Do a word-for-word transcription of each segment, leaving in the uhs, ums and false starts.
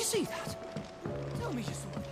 see that? Tell me you saw that.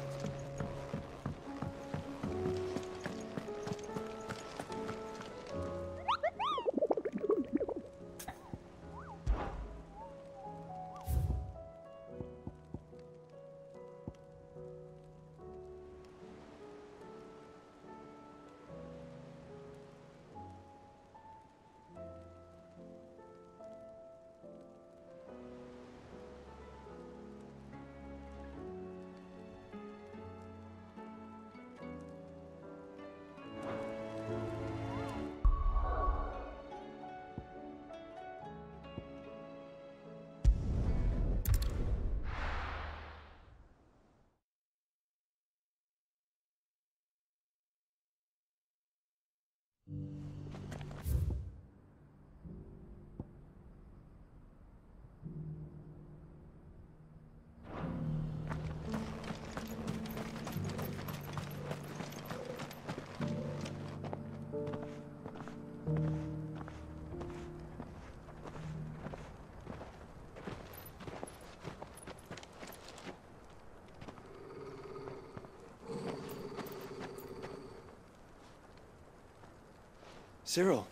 Cyril,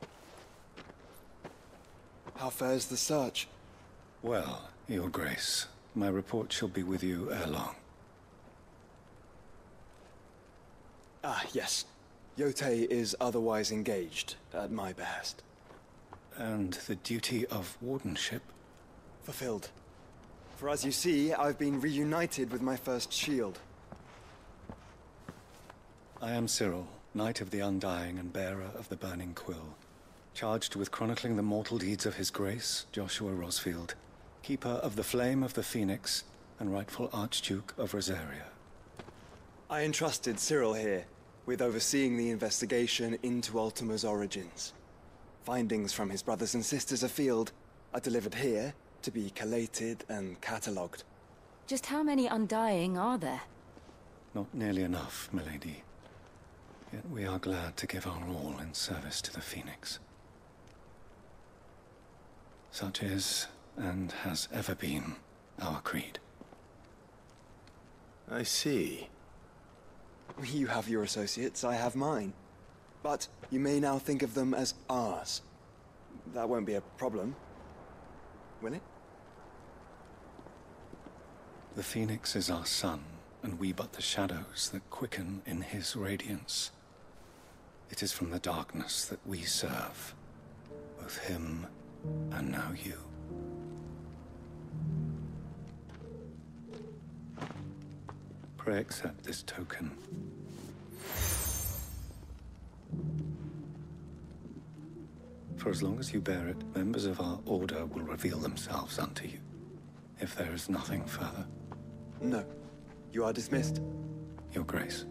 how fares the search? Well, Your Grace, my report shall be with you ere long. Ah, yes. Yotei is otherwise engaged, at my behest. And the duty of wardenship? Fulfilled. For as you see, I've been reunited with my first shield. I am Cyril, Knight of the Undying and bearer of the Burning Quill, charged with chronicling the mortal deeds of His Grace, Joshua Rosfield, keeper of the Flame of the Phoenix and rightful Archduke of Rosaria. I entrusted Cyril here with overseeing the investigation into Ultima's origins. Findings from his brothers and sisters afield are delivered here to be collated and catalogued. Just how many Undying are there? Not nearly enough, milady. Yet we are glad to give our all in service to the Phoenix. Such is, and has ever been, our creed. I see. You have your associates, I have mine. But you may now think of them as ours. That won't be a problem, will it? The Phoenix is our sun, and we but the shadows that quicken in his radiance. It is from the darkness that we serve, both him and now you. Pray accept this token. For as long as you bear it, members of our order will reveal themselves unto you, if there is nothing further. No. You are dismissed. Your Grace.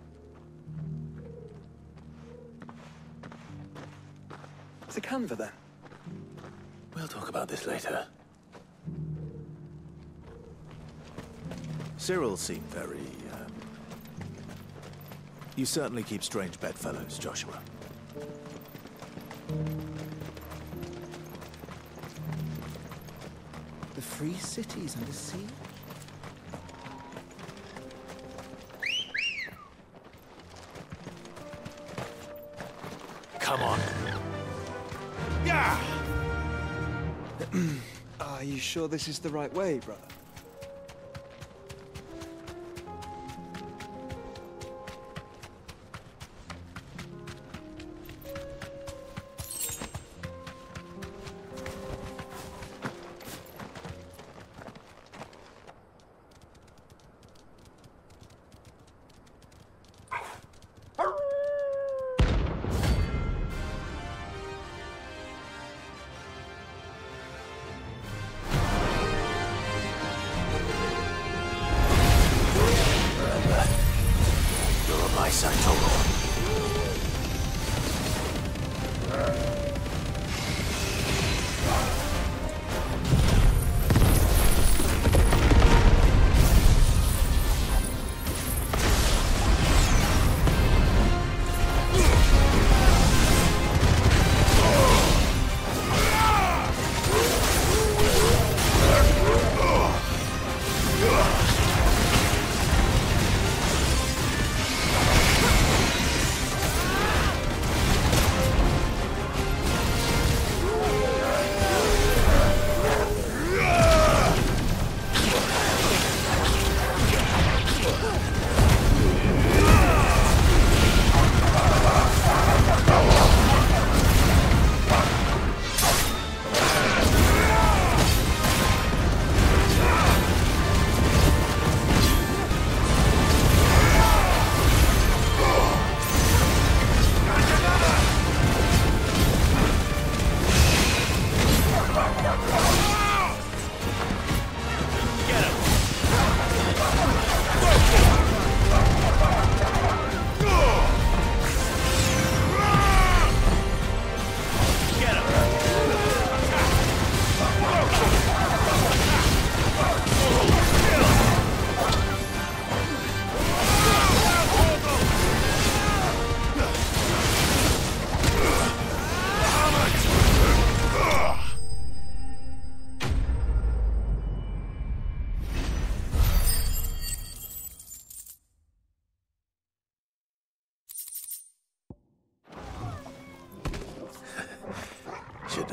It's a canva, then. We'll talk about this later. Cyril seemed very, um... You certainly keep strange bedfellows, Joshua. The free cities under siege? Come on. Yeah! Are you sure this is the right way, brother?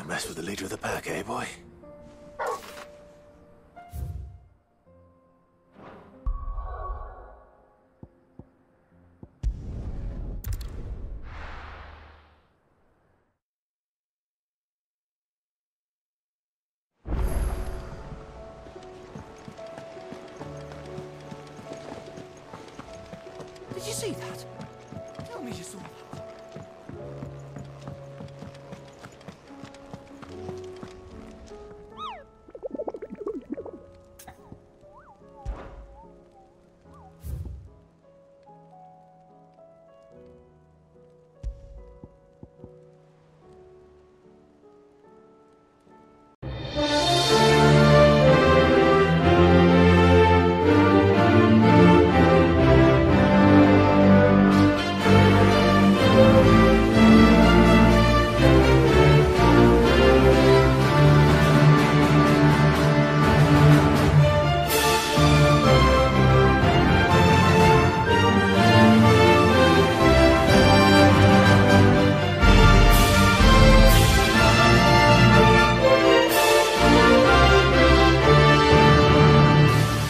Don't mess with the leader of the pack, eh, boy? Did you see that? Tell me you saw